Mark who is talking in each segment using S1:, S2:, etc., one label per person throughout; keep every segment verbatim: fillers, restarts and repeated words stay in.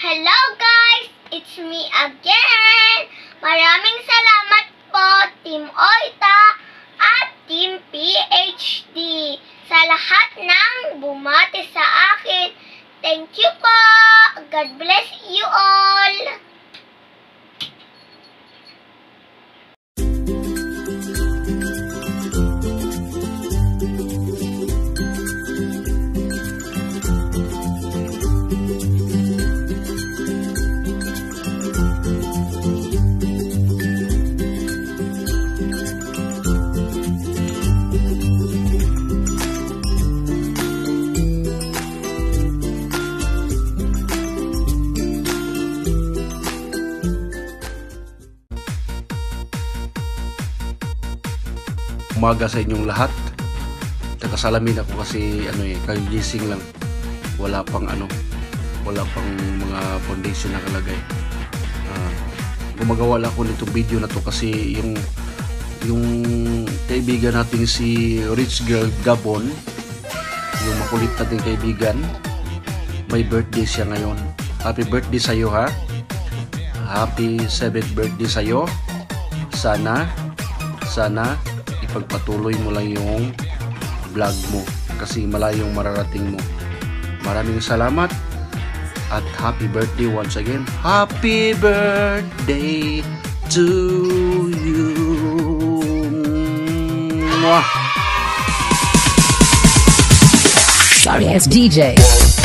S1: Hello guys! It's me again! Maraming salamat po Team Oita at Team P H D sa lahat ng bumati sa akin. Thank you po! God bless you all!
S2: Umaga sa inyong lahat. Nakasalamin ako kasi ano eh, kagising lang. Wala pang ano, wala pang mga foundation na kalagay. Uh, gumagawa lang ako nitong video na to kasi yung yung kaibigan natin si Rich Girl Gabon, yung makulit nating kaibigan, may birthday siya ngayon. Happy birthday sa iyo ha. Happy seventh birthday sa iyo. Sana sana pagpatuloy mo lang yung vlog mo kasi malayong mararating mo. Maraming salamat at happy birthday once again. Happy birthday to you. Mwah!
S3: Sorry, it's D J.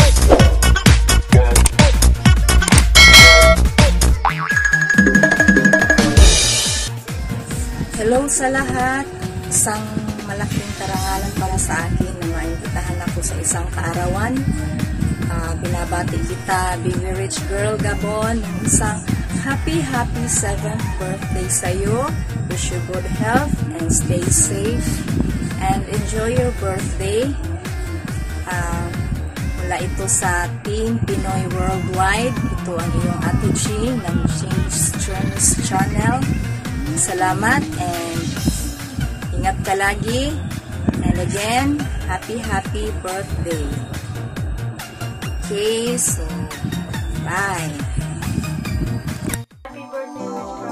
S4: Hello sa lahat. Isang malaking karangalan para sa akin na maimbitahan ako sa isang kaarawan. Uh, binabati kita, Baby Rich Girl Gabon, isang happy happy seventh birthday sa iyo. Wish you good health and stay safe and enjoy your birthday. Uh, mula ito sa Team Pinoy Worldwide. Ito ang iyong Ate G ng James Jones Channel. Salamat and ingat ka lagi. And again, happy happy birthday. Okay, so bye.
S1: Happy birthday,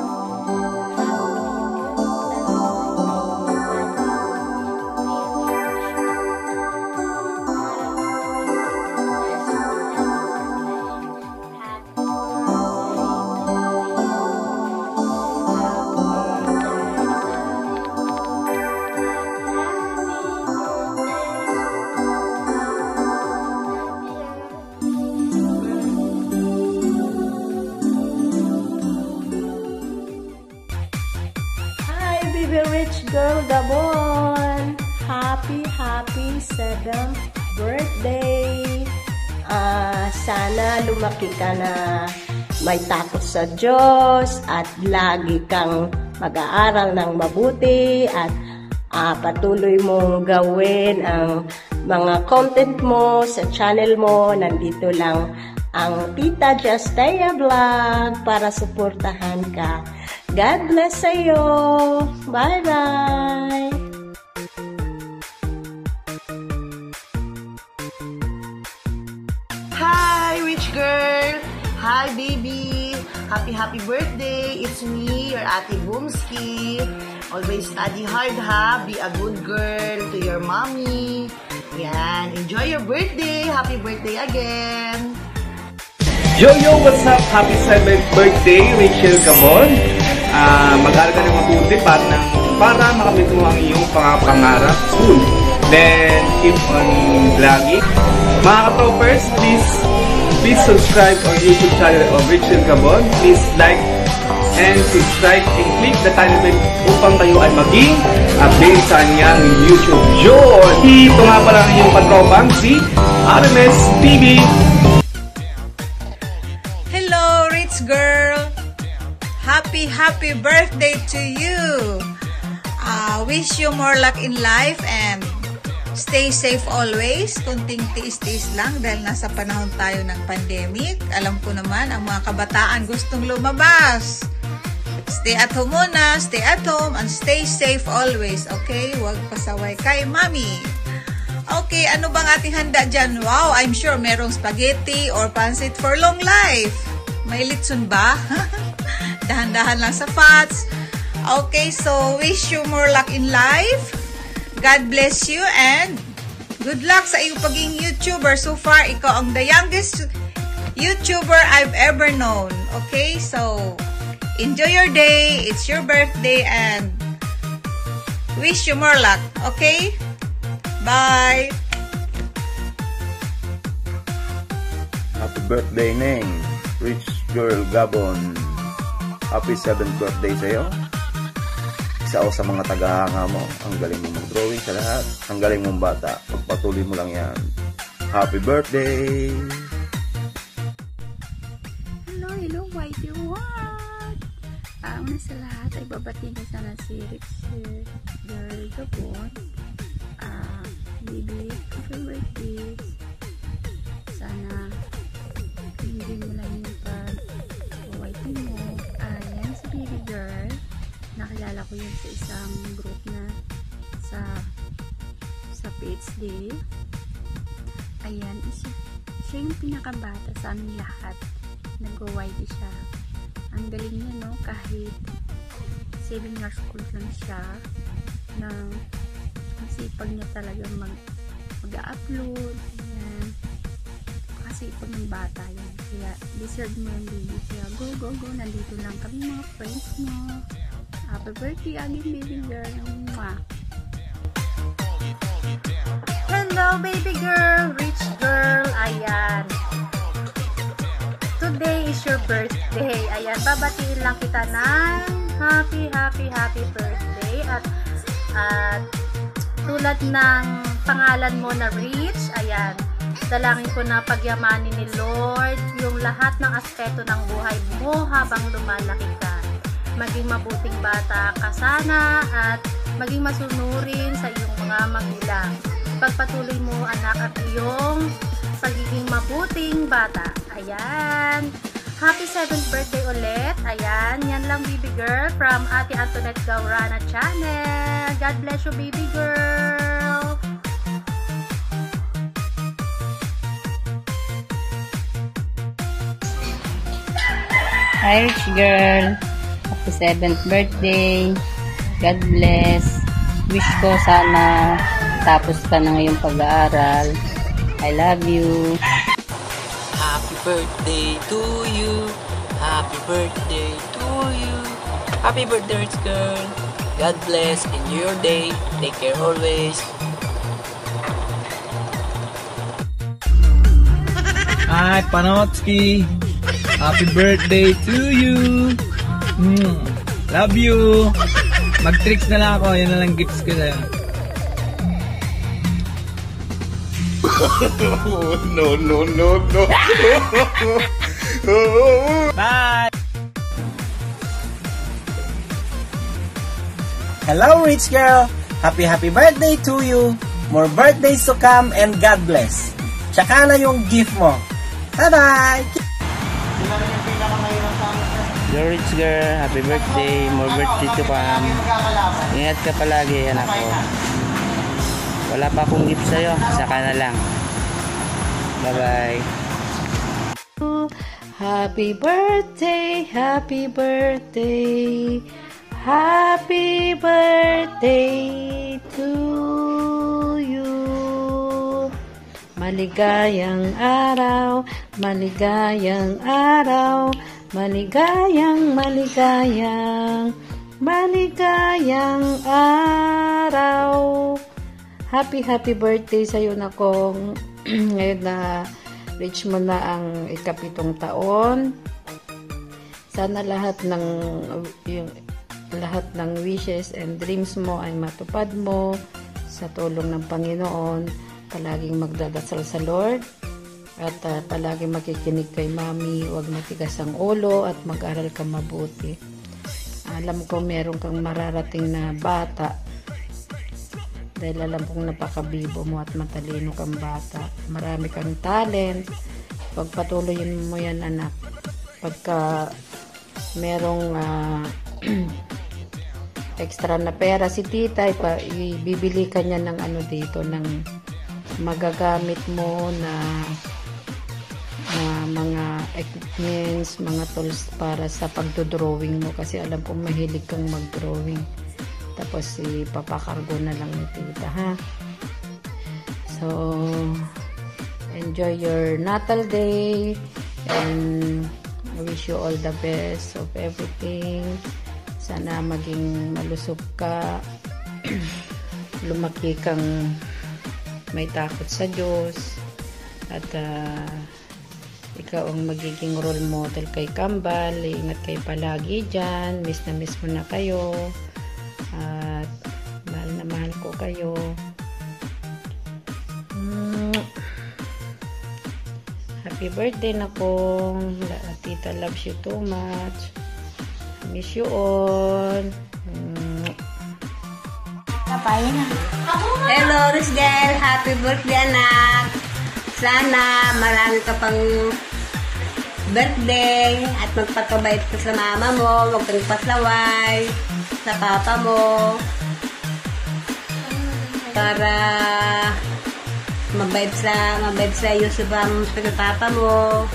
S5: Baby Rich Girl Gabon, happy happy seventh birthday. Uh, sana lumaki ka na may takot sa Diyos at lagi kang mag-aaral ng mabuti at uh, patuloy mong gawin ang mga content mo sa channel mo. Nandito lang ang Tita Justea Vlog para suportahan ka. God bless sa'yo. Bye-bye.
S6: Hi, Rich Girl. Hi, baby. Happy, happy birthday. It's me, your Ate Boomski. Always study hard, ha? Be a good girl to your mommy. Yan. Enjoy your birthday. Happy birthday again.
S7: Yo, yo, what's up? Happy seventh birthday, Rachel Gabon. Uh, mag-aaral ka ng mabuti para, para makamit mo ang iyong pangarap soon. Then, keep on vlogging. Mga ka-toppers, please, please subscribe on YouTube channel of Rachel Gabon. Please like and subscribe and click the tiny bell upang kayo ay maging update sa kanyang YouTube. Yun! Ito nga pala ang iyong patropang si R M S T V.
S8: Hello, Rich Girl! Happy, happy birthday to you! Uh, wish you more luck in life and stay safe always. Kunting tiis-tiis lang dahil nasa panahon tayo ng pandemic. Alam ko naman, ang mga kabataan gustong lumabas. Stay at home muna, stay at home, and stay safe always, okay? Huwag pasaway kay Mami. Okay, ano bang ating handa dyan? Wow, I'm sure merong spaghetti or pancit for long life. May litson ba? Dahan-dahan lang sa fats. Okay, so wish you more luck in life. God bless you and good luck sa iyong pagiging YouTuber. So far, ikaw ang the youngest YouTuber I've ever known. Okay, so enjoy your day. It's your birthday and wish you more luck. Okay? Bye!
S9: Happy birthday, Neng. Rich Girl Gabon. Happy seventh birthday sa'yo. Isa ako sa mga tagahanga mo. Ang galing mong mag-drawing sa lahat. Ang galing mong bata. Pagpatuloy mo lang yan. Happy birthday!
S10: Hello, hello, Whitey What? Uh, una sa lahat ay babatiin ko sana si Rich Girl Gabon. Uh, baby, happy birthday. Sana hindi mo lang yung pag-whitey mo. Ayan, si baby girl. Nakilala ko yun sa isang group na sa sa P H D. Ayan, siya, siya yung pinakabata sa aming lahat. Nag-whitey siya. Ang galing niya, no? Kahit seven years old lang siya, na ang sipag niya talaga mag mag-upload. Ayan. Kasi pag ng bata yan. Kaya deserve mo yung baby. Kaya go, go, go. Nandito lang kami mga friends mo. Happy birthday again, baby girl. Mwah. Hello, baby girl. Rich girl. Ayan. Today is your birthday. Ayan. Babatiin lang kita ng happy, happy, happy birthday. At, at tulad ng pangalan mo na Rich. Ayan. Dalangin ko na pagyamanin ni Lord yung lahat ng aspeto ng buhay mo habang lumalaki ka. Maging mabuting bata ka sana at maging masunurin sa iyong mga magulang. Pagpatuloy mo, anak, at iyong pagiging mabuting bata. Ayan. Happy seventh birthday ulit. Ayan. Yan lang, baby girl, from Ate Antoinette Gaurana Channel. God bless you, baby girl.
S11: Hi, Rich Girl. Happy seventh birthday. God bless. Wish ko sana tapos ka na ngayong pag-aaral. I love you.
S12: Happy birthday to you. Happy birthday to you. Happy birthday, Rich Girl. God bless. Enjoy your day. Take care always.
S7: Hi, Panotski. Happy birthday to you. Mm, love you. Mag-tricks na lang ako. Yan na lang gifts ko sa'yo.
S9: No, no, no, no.
S7: Bye.
S13: Hello, Rich Girl. Happy, happy birthday to you. More birthdays to come and God bless. Tsaka na yung gift mo. Bye-bye.
S14: Hello, Rich Girl. Happy birthday. More birthday to come. Ingat ka palagi, anak ko. Wala pa akong gift sa'yo. Saka na lang. Bye-bye.
S11: Happy birthday, happy birthday, happy birthday to you. Maligayang araw, maligayang araw, maligayang, maligayang, maligayang araw. Happy, happy birthday sa'yo na kong ngayon na reach mo na ang ikapitong taon. Sana lahat ng yung, lahat ng wishes and dreams mo ay matupad mo sa tulong ng Panginoon. Palaging magdadasal sa Lord at uh, palaging makikinig kay Mami. Huwag matigas ang ulo at mag-aral ka mabuti. Alam ko meron kang mararating na bata dahil alam kong napakabibo mo at matalino kang bata. Marami kang talent. Pagpatuloyin mo yan, anak. Pagka merong uh, extra na pera si tita, ipa, ibibili ka niya ng ano dito, ng magagamit mo na uh, mga equipments, mga tools para sa pagdodrawing mo, kasi alam kong mahilig kang mag-drawing. Tapos ipapakargo na lang ni tita, ha? So, enjoy your natal day and I wish you all the best of everything. Sana maging malusog ka, lumaki kang may takot sa Diyos, at uh, ikaw ang magiging role model kay Kambal. Ingat kayo palagi dyan, miss na miss mo na kayo, at mahal na mahal ko kayo. mm. Happy birthday na kong tita, loves you too much. Miss you all. mm.
S5: Hello, Risdel. Happy birthday, anak. Sana marami ka pang birthday at magpakabait ka sa mama mo, huwag kang paslaway sa papa mo para mabait sa mabait sa iyo sa papa mo.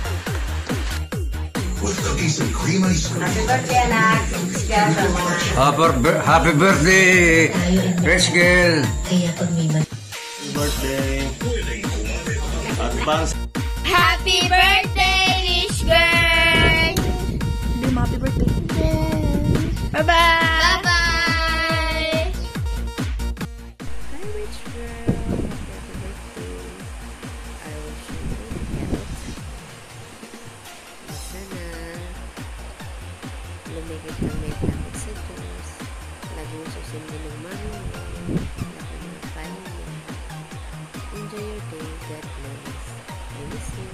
S5: Happy birthday, anak.
S2: Happy, happy birthday, Rich Girl.
S9: Birthday. Advance.
S1: Happy birthday, Rich Girl!
S10: Happy birthday.
S1: Bye-bye! Bye-bye!
S10: Hi, Rich Girl. Happy birthday. I wish you good health. Sana lumigit kang may takot sa Diyos. Laging susundin ng mami mo. Lagi ng paano mo. Enjoy your day. God bless. I miss you.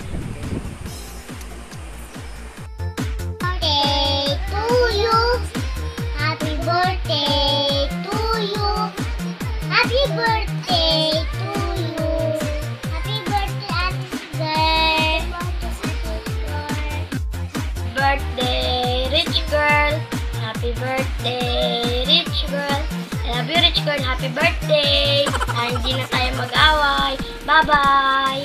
S1: Birthday to you. Happy birthday to you. Happy birthday to you. Happy birthday, girl. Birthday, Rich Girl. Happy birthday, Rich Girl. I love you, Rich Girl. Happy birthday. Ah, hindi na tayo mag-away. Bye-bye.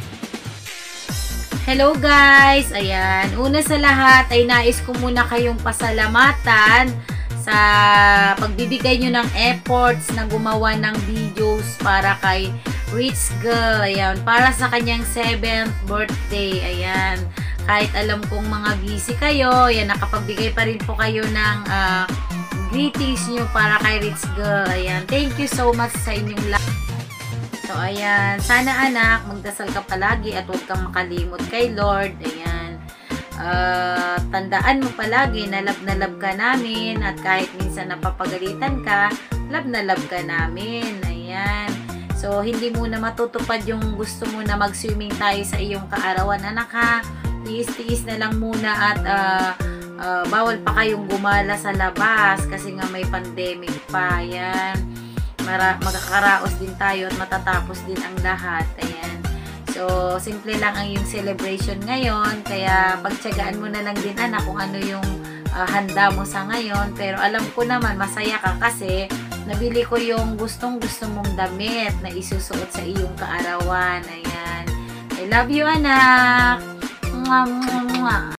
S11: Hello guys! Ayan, una sa lahat ay nais ko muna kayong pasalamatan sa pagbibigay nyo ng efforts na gumawa ng videos para kay Rich Girl. Ayan, para sa kanyang seventh birthday. Ayan, kahit alam kong mga busy kayo, ayan, nakapagbigay pa rin po kayo ng uh, greetings nyo para kay Rich Girl. Ayan, thank you so much sa inyong lahat. So, ayan. Sana anak, magdasal ka palagi at huwag kang makalimot kay Lord. Ayan. Uh, tandaan mo palagi na love na love ka namin at kahit minsan napapagalitan ka, love na love ka namin. Ayan. So, hindi mo na matutupad yung gusto mo na mag-swimming tayo sa iyong kaarawan, anak, ha. Tiis-tiis na lang muna at uh, uh, bawal pa kayong gumala sa labas kasi nga may pandemic pa. Ayan. Mara, magkakaraos din tayo at matatapos din ang lahat. Ayan. So, simple lang ang yung celebration ngayon. Kaya, pagtsagaan mo na lang din, anak, kung ano yung uh, handa mo sa ngayon. Pero, alam ko naman, masaya ka kasi nabili ko yung gustong-gusto mong damit na isusuot sa iyong kaarawan. Ayan. I love you, anak. Mwah, mwah, mwah.